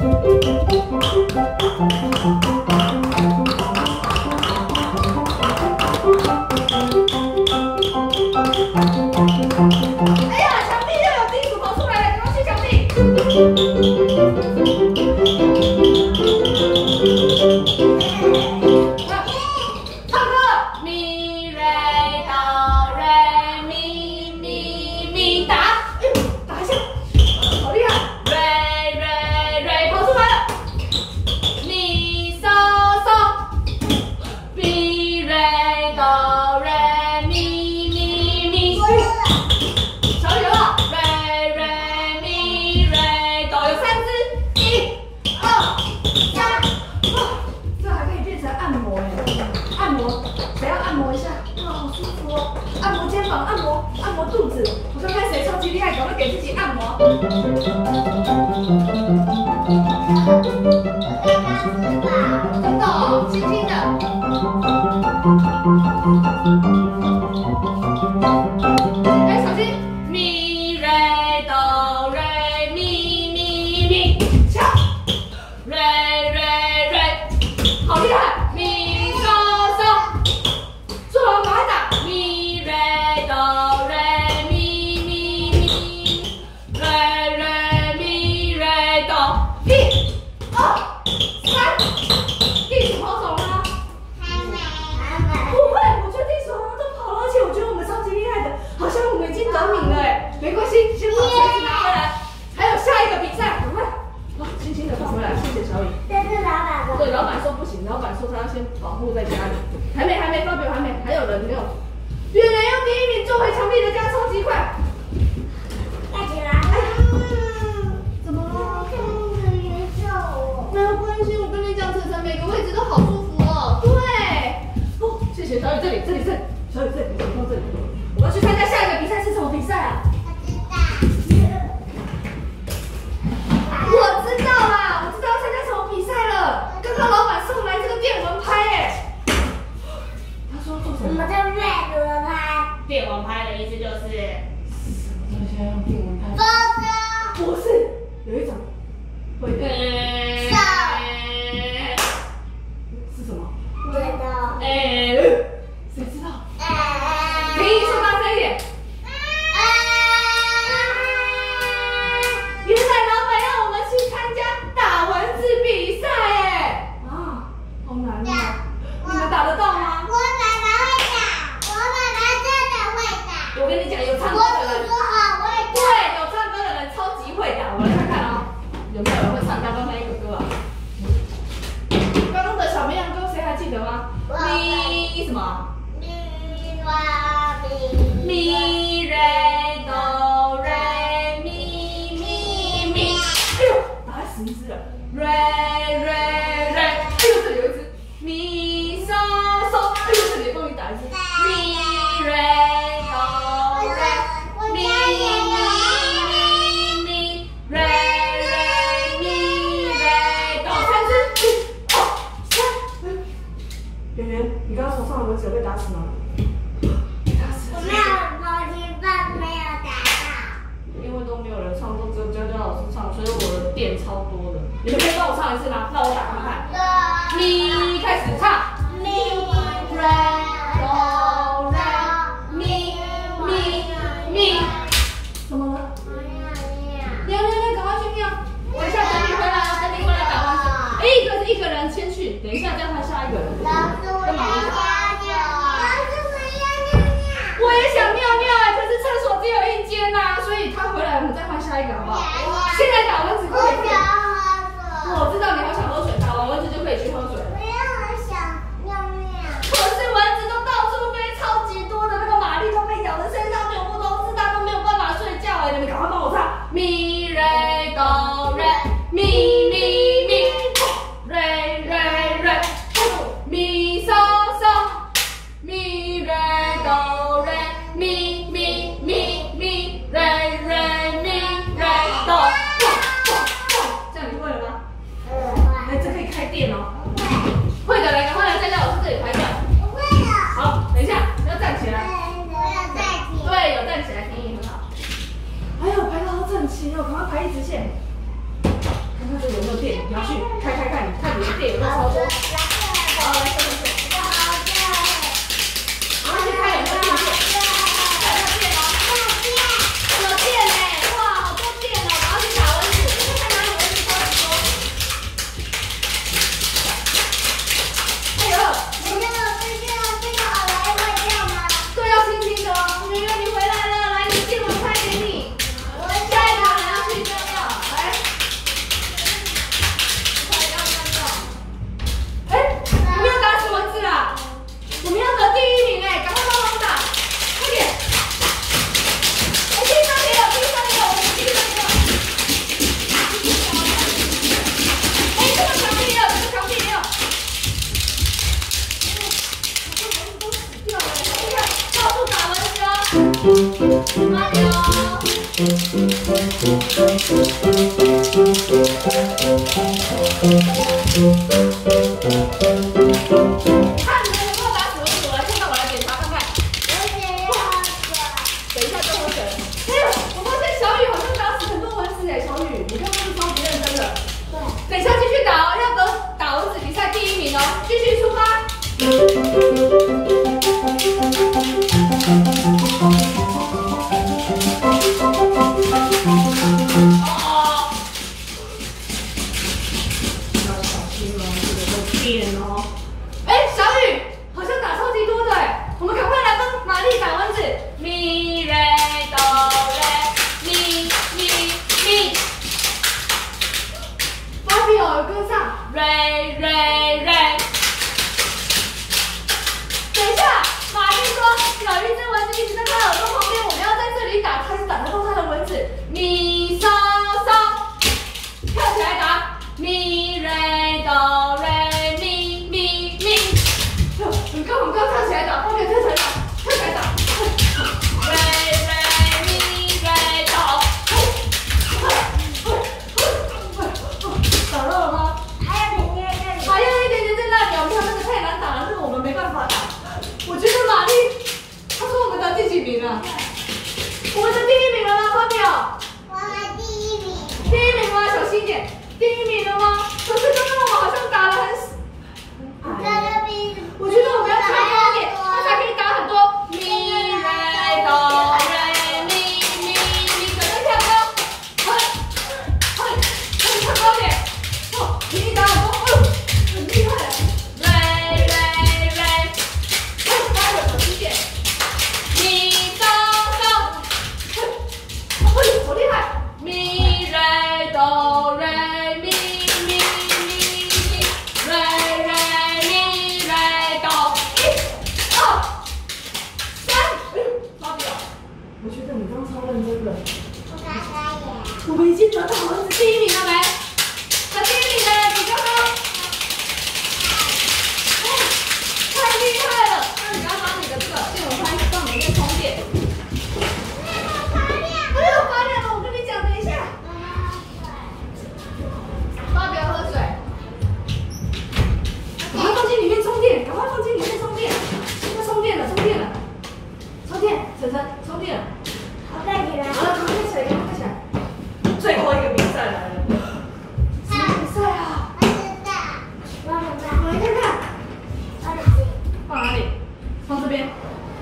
起哦，赶快排一直线。 看看这有没有电，你要去开看，看你的电有没有超多。好，来，这。 我们已经得到儿子第1名了没？那第1名的人比较高。太厉害了！那你要把你的这个电蚊拍放里面充电。哎呦，发亮了！我跟你讲，等一下。爸不要喝水。赶快放进里面充电，赶快放进里面充电。要充电了，充电了。充电，晨晨，充电了。好，带起来。好了，赶快开起来，赶快开起来。最后一个比赛来了。什么比赛啊？我知道。我来看看。放哪里？放这边。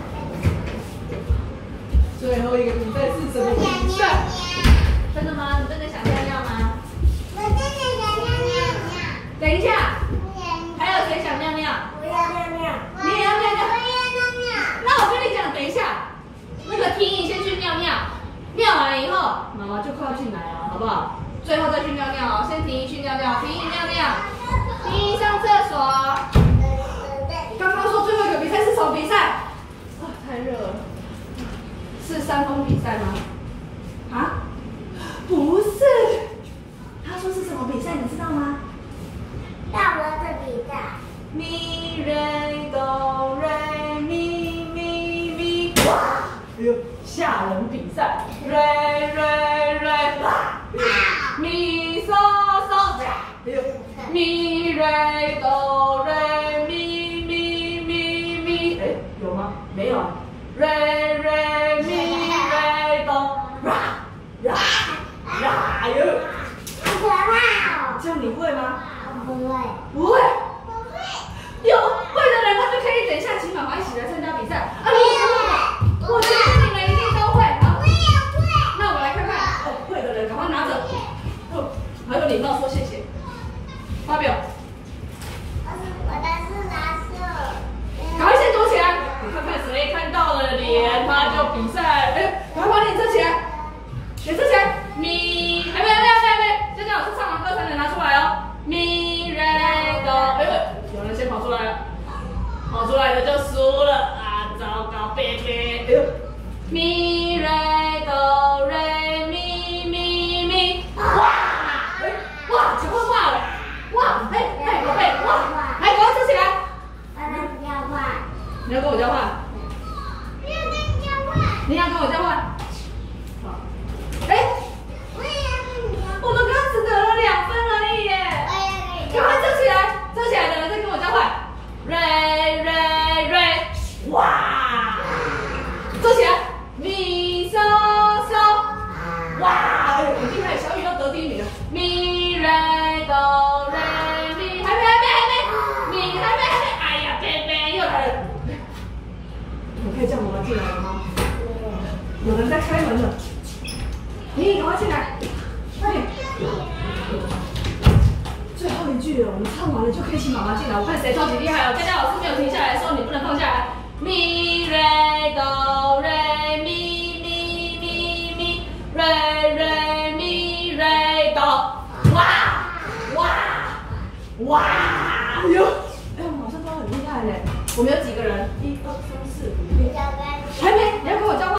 最后一个比赛是什么比赛？真的吗？你真的想尿尿吗？我真的想尿尿。等一下。还有谁想尿尿？我要尿尿。你也要尿尿？我也要尿尿。那我跟你讲，等一下，那个婷颖先去尿尿，尿完以后，妈妈就快要进来哦，好不好？最后再去尿尿哦，先婷颖去尿尿，婷颖尿尿，婷颖上厕所。刚刚说最后一个比赛是什么比赛？啊，太热了。是3分比赛吗？啊？不是。他说是什么比赛，你知道吗？大蚊子比赛。咪瑞哆瑞咪咪咪，哇！哎呦，吓人比赛。瑞瑞瑞啦，咪嗦嗦，哎呦，咪瑞哆瑞咪咪咪咪，哎，有吗？没有啊。瑞瑞咪瑞哆，啦啦啦，哎呦，好可怕。 这样你会吗？ 不会。 不会。有会的人，他就可以等一下请妈妈一起来参加比赛。啊，你也会？我相信你们一定都会。好，我也会。那我们来看看，哦，会的人赶快拿着。哦，还有礼貌说谢谢。发表。 我的是蓝色。 赶快先躲起来，你看看谁看到了脸，他就比赛。哎，赶快把脸遮起来，脸遮起来。咪，还没，现在老师唱完歌才能拿出来哦。咪瑞哆，有人先跑出来了，跑出来的就输了啊！糟糕，贝贝。哎呦，咪瑞哆瑞咪咪咪，哇！哎，哇，讲会话了，哇！哎，宝贝，哇！来，赶快遮起来。你要跟我交换？你要跟我交换？好。哎，我们刚只得了2分而已耶！赶快遮起来，遮起来的人再跟我交换。瑞，哇！遮起来，咪嗦嗦，哇！哎，很厉害，小雨要得第1名了。咪瑞哆瑞咪，还没，咪还没，哎呀，贝贝又来了。我可以叫妈妈进来了吗？有人在开门了，你赶快进来，快点！最后一句了，我们唱完了就可以请妈妈进来。我看谁超级厉害哦！佳佳老师没有停下来的时候，你不能放下来。咪瑞哆瑞咪咪咪咪，瑞咪瑞哆，哇！哎呦，哎，我们好像都很厉害嘞。我们有几个人？1、2、3、4、5、6，还没，你要跟我交换。